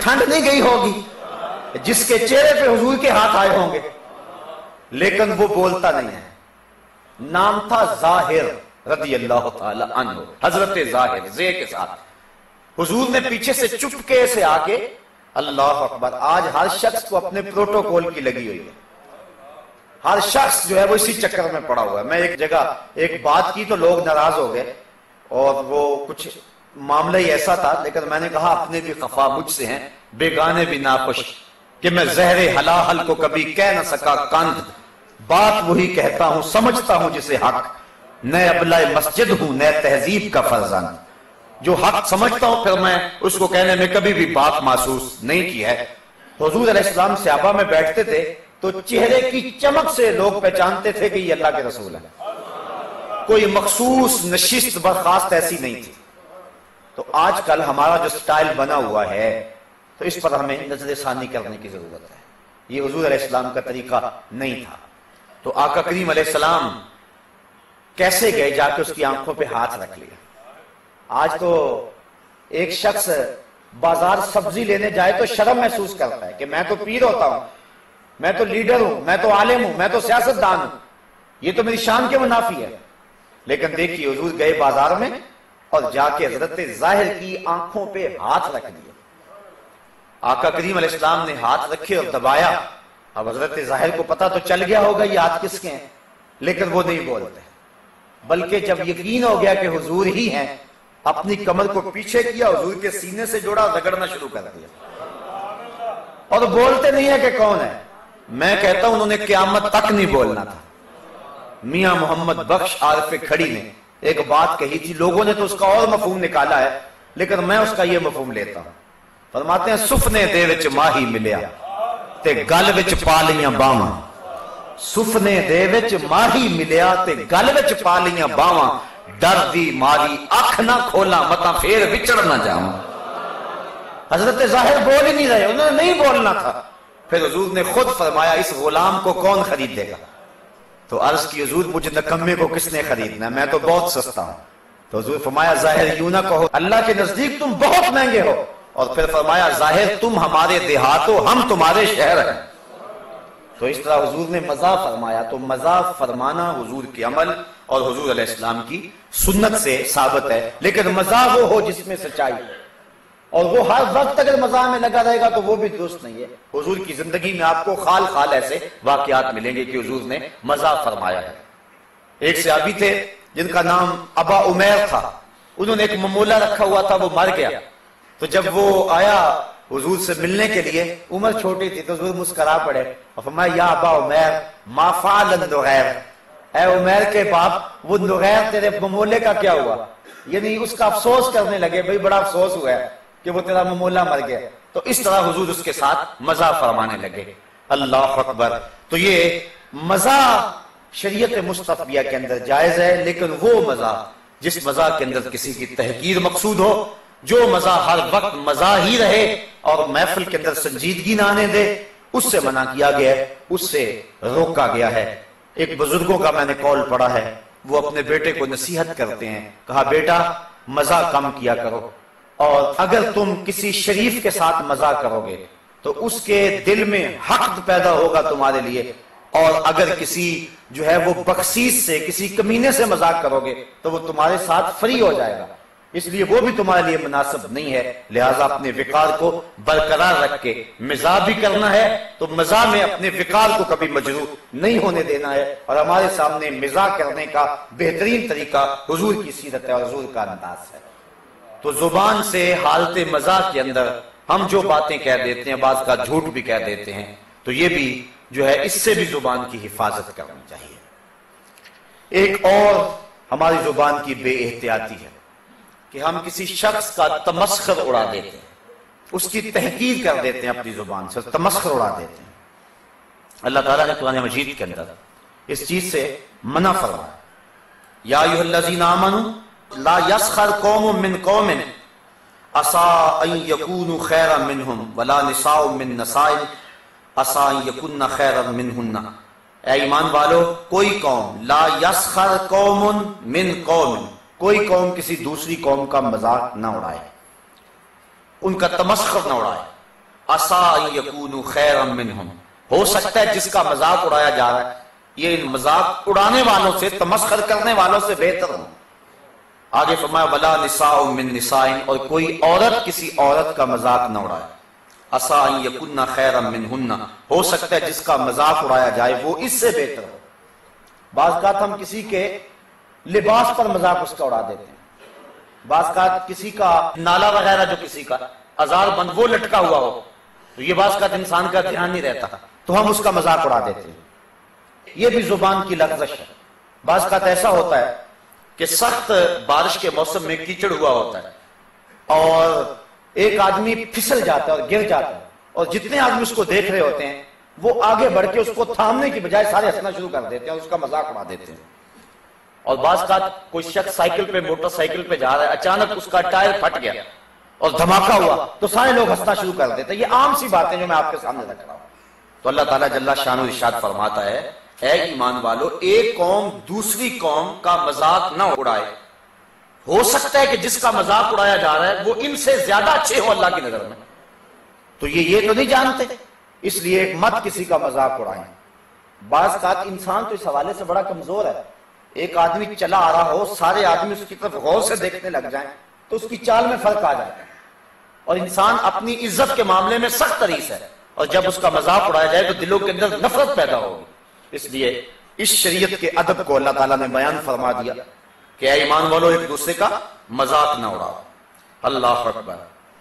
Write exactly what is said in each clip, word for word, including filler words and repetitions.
ٹھنڈ نہیں گئی ہوگی جس کے چہرے پہ حضور کے ہاتھ آئے ہوں گے، لیکن وہ بولتا نہیں ہے۔ نام تھا ظاہر رضی اللہ تعالی عنہ، حضرت ظاہر زے کے ساتھ۔ حضور نے پیچھے سے چپکے سے آ کے، اللہ اکبر، آج ہر شخص کو اپنے پروٹوکول کی لگی ہوئی ہے، ہر شخص جو ہے وہ اسی چکر میں پڑا ہوا ہے۔ میں ایک جگہ ایک بات کی تو لوگ ناراض ہو گئے، اور وہ کچھ معاملہ ہی ایسا تھا، لیکن میں نے کہا اپنے بھی خفا مجھ سے ہیں، بیگانے بھی ناخوش، کہ میں زہر حلاحل کو کبھی کہہ نہ سکا کند، بات وہی کہتا ہوں سمجھتا ہوں جسے حق، نئے ابلہ مسجد ہوں نئے تہذیب کا فرزند۔ جو حق سمجھتا ہوں پھر میں اس کو کہنے میں کبھی بھی بات محسوس نہیں کی ہے۔ حضور علیہ السلام صحابہ میں بیٹھتے تھے تو چہرے کی چمک سے لوگ پہچانتے تھے کہ یہ اللہ کے رسول ہے، کوئی مخصوص نشست برخاست ایسی نہیں تھی۔ تو آج کل ہمارا جو سٹائل بنا ہوا ہے تو اس پر ہمیں نظر ثانی کرنے کی ضرورت ہے، یہ حضور علیہ السلام کا طریقہ نہیں تھا۔ تو آقا کریم علیہ السلام کیسے گئے؟ جا کے اس کی آنکھوں پہ ہاتھ رکھ لیا۔ آج تو ایک شخص بازار سبزی لینے جائے تو شرم محسوس کرتا ہے کہ میں تو پیر ہوتا ہوں، میں تو لیڈر ہوں، میں تو عالم ہوں، میں تو سیاستدان ہوں، یہ تو میری شان کے منافی ہے۔ لیکن دیکھیے حضور گئے بازار میں اور جا کے حضرت ظاہر کی آنکھوں پہ ہاتھ رکھ دیا۔ آقا کریم علیہ السلام نے ہاتھ رکھے اور دبایا۔ اب حضرت ظاہر کو پتا تو چل گیا ہوگا یہ ہاتھ کس کے ہیں، لیکن وہ نہیں بولتے، بلکہ جب یقین ہو گیا کہ حضور ہی ہیں، اپنی کمر کو پیچھے کیا، حضور کے سینے سے جوڑا، رگڑنا شروع کر دیا، اور بولتے نہیں ہے کہ کون ہے۔ میں کہتا ہوں انہوں نے قیامت تک نہیں بولنا تھا۔ میاں محمد بخش عارف کھڑی نے ایک بات کہی تھی، لوگوں نے تو اس کا اور مفہوم نکالا ہے، لیکن میں اس کا یہ مفہوم لیتا ہوں۔ فرماتے ہیں سفنے دے وچ ماہی ملیا تے گل وچ پا لیاں باواں، سفنے دے وچ ماہی ملیا تے گل وچ پا لیاں باواں، ڈر دی ماری اکھ نہ کھولا متا پھر وچڑ نہ جاواں۔ حضرت ظاہر بول ہی نہیں رہے، انہوں نے نہیں بولنا تھا۔ پھر حضور نے خود فرمایا اس غلام کو کون خرید دے گا؟ تو عرض کی حضور مجھے نکمے کو کس نے خریدنا ہے، میں تو بہت سستا ہوں۔ تو حضور فرمایا ظاہر یوں نہ کہو، اللہ کے نزدیک تم بہت مہنگے ہو۔ اور پھر فرمایا ظاہر تم ہمارے دیہات ہو، ہم تمہارے شہر ہیں۔ تو اس طرح حضور نے مزاح فرمایا۔ تو مزاح فرمانا حضور کے عمل اور حضور علیہ السلام کی سنت سے ثابت ہے، لیکن مزاح وہ ہو جس میں سچائی ہے، اور وہ ہر وقت اگر مزاح میں لگا رہے گا تو وہ بھی درست نہیں ہے۔ حضور کی زندگی میں آپ کو خال خال ایسے واقعات ملیں گے کہ حضور نے مزاح فرمایا ہے۔ ایک صحابی تھے جن کا نام ابا عمیر تھا، انہوں نے ایک ممولہ رکھا ہوا تھا، وہ مر گیا۔ تو جب وہ آیا حضور سے ملنے کے لیے، عمر چھوٹی تھی تو حضور مسکرا پڑے اور فرمایا یا ابا عمیر ما فعل النغیر، اے عمیر کے باپ وہ نغیر تیرے ممولے کا کیا ہوا؟ یعنی اس کا افسوس کرنے لگے، بھئی بڑا افسوس ہوا ہے کہ وہ تیرا ممولہ مر گیا۔ تو اس طرح حضور اس کے ساتھ مزاح فرمانے لگے۔ اللہ اکبر۔ تو یہ مزاح شریعت مصطفیہ کے اندر جائز ہے، لیکن وہ مزاح جس مزاح کے اندر کسی کی تحقیر مقصود ہو، جو مزاح ہر وقت مزاح ہی رہے اور محفل کے اندر سنجیدگی نہ آنے دے، اس سے منع کیا گیا ہے، اس سے روکا گیا ہے۔ ایک بزرگوں کا میں نے قول پڑھا ہے، وہ اپنے بیٹے کو نصیحت کرتے ہیں، کہا بیٹا مزاح کم کیا کرو، اور اگر تم کسی شریف کے ساتھ مزاح کرو گے تو اس کے دل میں حقد پیدا ہوگا تمہارے لیے، اور اگر کسی جو ہے وہ بخشیش سے، کسی کمینے سے مزاح کرو گے تو وہ تمہارے ساتھ فری ہو جائے گا، اس لیے وہ بھی تمہارے لیے مناسب نہیں ہے۔ لہٰذا اپنے وقار کو برقرار رکھ کے مزاح بھی کرنا ہے تو مزاح میں اپنے وقار کو کبھی مجروح نہیں ہونے دینا ہے، اور ہمارے سامنے مزاح کرنے کا بہترین طریقہ حضور کی سیرت ہے اور حضور کا انداز ہے۔ تو زبان سے حالت مزاح کے اندر ہم جو باتیں کہہ دیتے ہیں، بعض کا جھوٹ بھی کہہ دیتے ہیں، تو یہ بھی جو ہے اس سے بھی زبان کی حفاظت کرنی چاہیے۔ ایک اور ہماری زبان کی بے احتیاطی ہے کہ ہم کسی شخص کا تمسخر اڑا دیتے ہیں، اس کی تحقیر کر دیتے ہیں، اپنی زبان سے تمسخر اڑا دیتے ہیں۔ اللہ تعالیٰ نے قرآن مجید کے اندر اس چیز سے منع فرمایا، یا ایھا الذین آمنوا لا یسخر قوم من قوم عسیٰ ان یکونوا خیرا منہم ولا نساء من نساء عسیٰ ان یکن خیرا منہن۔ اے ایمان والو، کوئی قوم، لا یسخر قوم من قوم، کوئی قوم کسی دوسری قوم کا مذاق نہ اڑائے، ان کا تمسخر نہ اڑائے، عسا ان یکونوا خیرا منہم، ہو سکتا ہے جس کا مذاق اڑایا جا رہا ہے یہ ان مذاق اڑانے والوں سے، تمسخر کرنے والوں سے بہتر ہوں۔ آگے فرمایا ولا نساء من نساء، اور کوئی عورت کسی عورت کا مذاق نہ اڑائے۔ عسا ان یکن خیرا منہن، ہو سکتا ہے جس کا مذاق اڑایا جائے وہ اس سے بہتر ہو۔ بعض اوقات ہم کسی کے لباس پر مذاق اس کا اڑا دیتے ہیں، بعض اوقات کسی کا نالا وغیرہ جو کسی کا ازار بند وہ لٹکا ہوا ہو تو یہ بعض اوقات انسان کا دھیان نہیں رہتا تو ہم اس کا مذاق اڑا دیتے ہیں، یہ بھی زبان کی لغزش ہے۔ بعض اوقات ایسا ہوتا ہے کہ سخت بارش کے موسم میں کیچڑ ہوا ہوتا ہے اور ایک آدمی پھسل جاتا ہے اور گر جاتا ہے، اور جتنے آدمی اس کو دیکھ رہے ہوتے ہیں وہ آگے بڑھ کے اس کو تھامنے کی بجائے سارے ہنسنا شروع کر دیتے ہیں اور اس کا مذاق اڑا دیتے ہیں۔ اور بعض اوقات کوئی شخص سائیکل پہ موٹر سائیکل پہ جا رہا ہے، اچانک اس کا ٹائر پھٹ گیا اور دھماکہ ہوا تو سارے لوگ ہنسنا شروع کر دیتے ہیں۔ یہ عام سی باتیں جو میں آپ کے سامنے رکھ رہا ہوں۔ تو اللہ تعالیٰ جل شانہ ارشاد فرماتا ہے اے ایمان والو، ایک قوم دوسری قوم کا مذاق نہ اڑائے، ہو سکتا ہے کہ جس کا مذاق اڑایا جا رہا ہے وہ ان سے زیادہ اچھے ہو اللہ کی نظر میں، تو یہ یہ تو نہیں جانتے، اس لیے مت کسی کا مذاق اڑائیں۔ بعض اوقات انسان تو اس حوالے سے بڑا کمزور ہے، ایک آدمی چلا آ رہا ہو سارے آدمی اس کی طرف غور سے دیکھنے لگ جائیں تو اس کی چال میں فرق آ جاتا ہے، اور انسان اپنی عزت کے معاملے میں سخت حریص ہے، اور جب اس کا مذاق اڑایا جائے تو دلوں کے اندر نفرت پیدا ہوگی۔ اس لیے اس شریعت کے ادب کو اللہ تعالیٰ نے بیان فرما دیا کہ اے ایمان والو ایک دوسرے کا مذاق نہ اڑاؤ۔ اللہ اکبر۔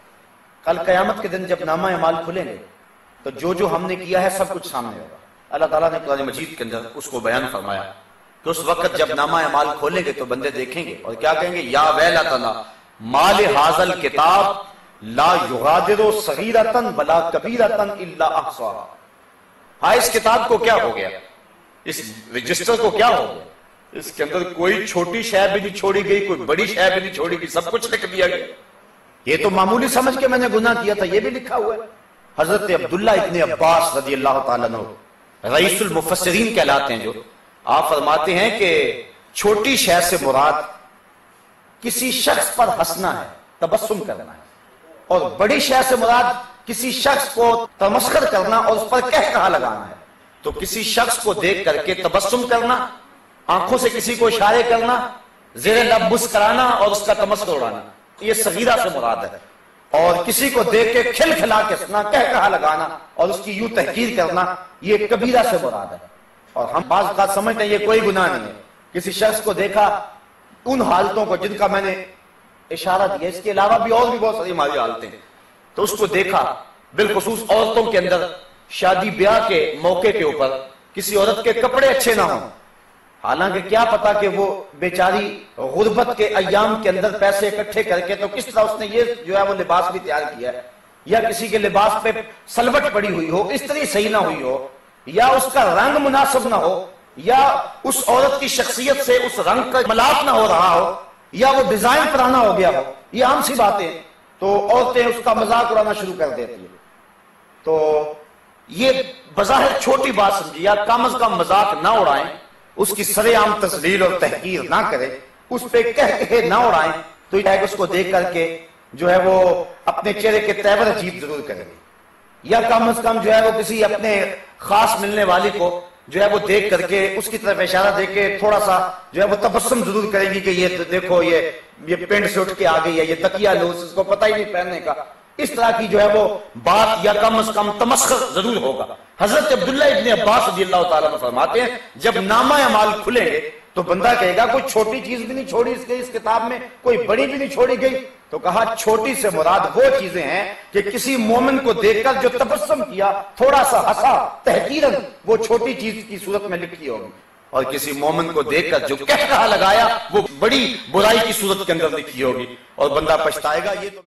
کل قیامت کے دن جب نامہ اعمال کھلیں گے تو جو جو ہم نے کیا ہے سب کچھ سامنے ہوگا۔ اللہ تعالیٰ نے قرآن مجید کے اندر اس کو بیان فرمایا کہ اس وقت جب نامہ اعمال کھولیں گے تو بندے دیکھیں گے اور کیا کہیں گے، یا ویلتنا ما لہذا الکتاب لا یغادر صغیرۃ ولا کبیرۃ الا احصاها۔ ہاں اس کتاب کو کیا ہو گیا، اس رجسٹر کو کیا ہو گیا، اس کے اندر کوئی چھوٹی شے بھی نہیں چھوڑی گئی، کوئی بڑی شے بھی نہیں چھوڑی گئی، سب کچھ لکھ دیا گیا۔ یہ تو معمولی سمجھ کے میں نے گناہ کیا تھا، یہ بھی لکھا ہوا ہے۔ حضرت عبداللہ ابن عباس رضی اللہ تعالیٰ عنہ رئیس المفسرین کہلاتے ہیں، جو آپ فرماتے ہیں کہ چھوٹی شے سے مراد کسی شخص پر ہنسنا ہے، تبسم کرنا ہے، اور بڑی شے سے مراد کسی شخص کو تمسخر کرنا اور اس پر کہہ کہا لگانا ہے۔ تو کسی شخص کو دیکھ کر کے تبسم کرنا، آنکھوں سے کسی کو اشارے کرنا، زیر لب مسکرانا اور اس کا تمسخر اڑانا، یہ صغیرہ سے مراد ہے۔ اور کسی کو دیکھ کے کھل کھلا کے ہنسنا، کہہ کہا لگانا اور اس کی یوں تحقیر کرنا، یہ کبیرہ سے مراد ہے۔ اور ہم بعض اوقات سمجھتے ہیں یہ کوئی گناہ نہیں ہے۔ کسی شخص کو دیکھا، ان حالتوں کو جن کا میں نے اشارہ دیا، اس کے علاوہ بھی اور بھی بہت ساری ہماری حالتیں ہیں، تو اس کو دیکھا، بالخصوص عورتوں کے اندر شادی بیاہ کے موقع کے اوپر کسی عورت کے کپڑے اچھے نہ ہوں، حالانکہ کیا پتا کہ وہ بیچاری غربت کے ایام کے اندر پیسے اکٹھے کر کے تو کس طرح اس نے یہ جو ہے وہ لباس بھی تیار کیا ہے، یا کسی کے لباس پہ سلوٹ پڑی ہوئی ہو، استری صحیح نہ ہوئی ہو، یا اس کا رنگ مناسب نہ ہو، یا اس عورت کی شخصیت سے اس رنگ کا ملاپ نہ ہو رہا ہو، یا وہ ڈیزائن پرانا ہو گیا ہو، یہ عام سی باتیں ہیں، تو عورتیں اس کا مذاق اڑانا شروع کر دیتی ہیں۔ تو یہ بظاہر چھوٹی بات سمجھی، یا کم از کم مذاق نہ اڑائیں، اس کی سر عام تذلیل اور تحقیر نہ کریں، اس پہ کہہ کہے نہ اڑائیں، تو یہ اس کو دیکھ کر کے جو ہے وہ اپنے چہرے کے تیور عجیب ضرور کریں گے، یا کم از کم جو ہے وہ کسی اپنے خاص ملنے والی کو جو ہے وہ دیکھ کر کے اس کی طرف اشارہ دے کے تھوڑا سا جو ہے وہ تبسم ضرور کریں گی کہ یہ دیکھو یہ یہ پینٹ سے اٹھ کے آ گئی ہے، یہ تکیہ لوز، اس کو پتہ ہی نہیں پہننے کا، اس طرح کی جو ہے وہ بات یا کم از کم تمسخر ضرور ہوگا۔ حضرت عبداللہ ابن عباس رضی اللہ تعالیٰ عنہ فرماتے ہیں جب نامہ اعمال کھلیں گے تو بندہ کہے گا کوئی چھوٹی چیز بھی نہیں چھوڑی اس کے اس کتاب میں، کوئی بڑی بھی نہیں چھوڑی گئی، تو کہا چھوٹی سے مراد وہ چیزیں ہیں کہ کسی مومن کو دیکھ کر جو تبسم کیا، تھوڑا سا ہنسا تحقیراً، وہ چھوٹی چیز کی صورت میں لکھی ہوگی، اور کسی مومن کو دیکھ کر جو کہہ کہا لگایا وہ بڑی برائی کی صورت کے اندر لکھی ہوگی، اور بندہ پچھتائے گا۔ یہ تو